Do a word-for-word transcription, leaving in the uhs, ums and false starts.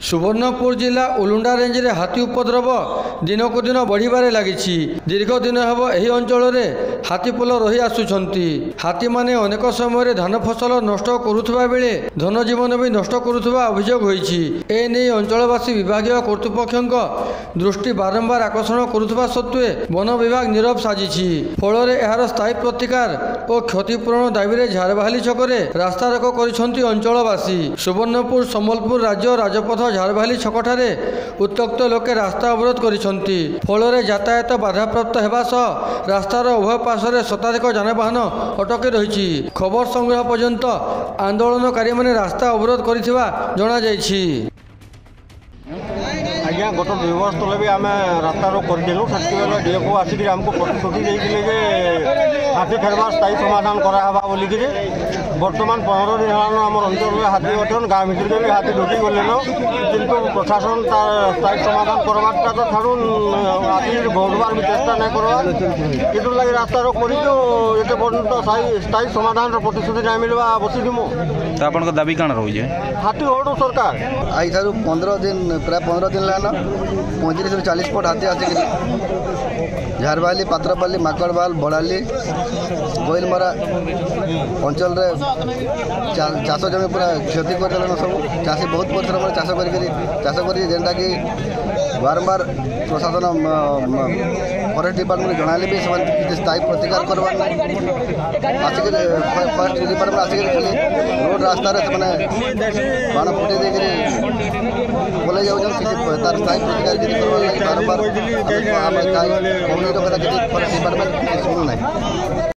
सुवर्णपुर जिला उलुंडा रेंज रे हाथी उपद्रव दिनक दिन बढ़िबारे लागिछि। दीर्घ दिन हेब एही अंचल रे हाथीपल रही आसुछंती। हाथी माने अनेक समय धान फसल नष्ट करुथबा बेले धन जीवन भी नष्ट करुथबा अभियोग होईछि। ए नै अंचलवासी विभागीय कर्तृपक्षक दृष्टि बारंबार आकर्षण करुथबा सत्वे वन विभाग नीरव साजिछि। फल एहार स्थायी प्रतिकार और क्षतिपूरण दाबी झारबाहाली छकरे रास्ता रोको करिसंती अंचलवासी। सुवर्णपुर सम्बलपुर राज्य राजपथ झारबाहाली छकठारे उत्तक्त लोके रास्ता अवरोध करिसंती। फल यातायात बाधाप्राप्त हेबा सह रास्तार उभय पार्श्व शताधिक यानबाहन अटकी रही। खबर संग्रह पर्यंत आंदोलनकारी माने रास्ता अवरोध करिथिबा जणा जायछि। आज्ञा गत दुई वर्ष तले भी आम रास्ता रोक करूँ से डीएफओ आसिक आमको प्रतिश्रुति देते जे हाथी फेरबार स्थायी समाधान करावा बोलिकी। बर्तमान पंद्रह दिन है आम अंचल हाथी अच्छन गाँ भितर भी हाथी ढुकी गलेन किंतु प्रशासन तार स्थायी समाधान करवाटा तो छाड़ू हाथी गौरबार भी चेष्टा नहीं करवा कि लगे रास्ता रोक कर पर्यटन स्थायी समाधान प्रतिश्रुति नहीं मिलवा बसिमु। तो आप दाबी कण रोचे हाथी हटू सरकार आई थारू पंद्रह दिन प्राय पंद्रह दिन लान पैंतीस रु चालीस फुट हाथी आसिक झारबाहाली पात्रपाली माकड़बाल बड़ाली गोइलमरा अंचल चाष जमी पूरा क्षति कर सब चाषी बहुत परिश्रम चाष कर जेनटा कि बारंबार प्रशासन फरेस्ट डिपार्टमेंट जनाले भी से स्थायी प्रतिकार करवार आसिक फरेस्ट डिपार्टमेंट आसिक रोड रास्तार से बाण फुटे बोले जाऊँ तार स्थायी प्रतिकार बारंबार फरेस्ट डिपार्टमेंट शुणुना।